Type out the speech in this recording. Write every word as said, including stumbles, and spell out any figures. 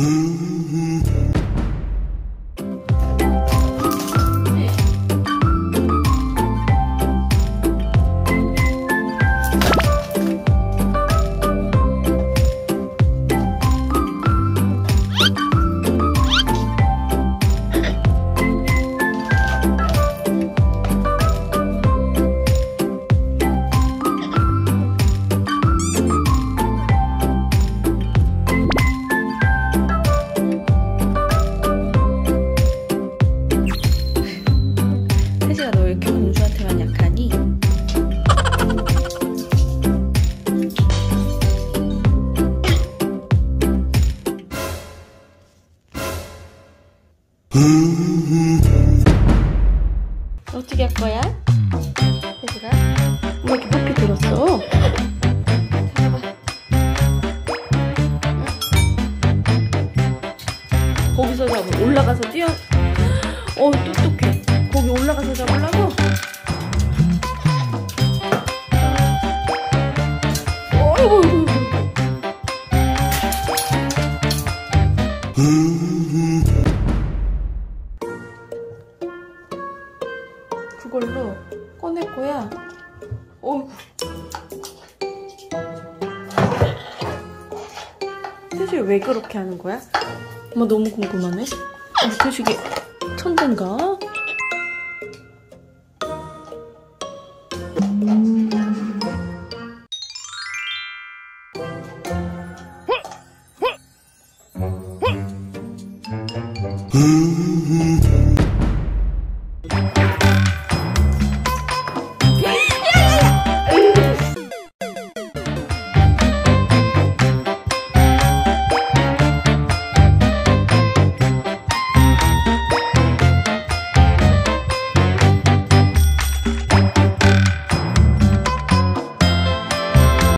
태지가 너 왜 이렇게 공주한테만 약하니? 어떻게 할 거야? 태지가? 왜 이렇게 높이 들었어? 잡아봐. 거기서 잡아. 올라가서 뛰어. 어, 똑똑해. 거기 올라가서 잡으려고? 어이구. 그걸로 꺼낼 거야. 어이구. 태식이 왜 그렇게 하는 거야? 엄마 너무 궁금하네. 우리 태식이 천재인가? 음.